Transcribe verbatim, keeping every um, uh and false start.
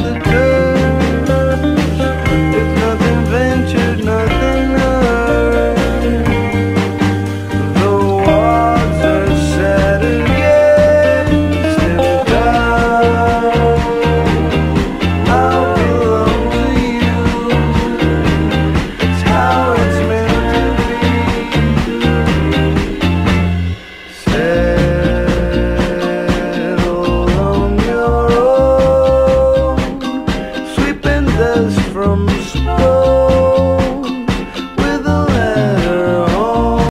the dirt. It's nothing ventured, nothing earned. The walls are set against in dark. I'll belong to you. It's how it's meant to be. Settle on your own, sweeping dust from the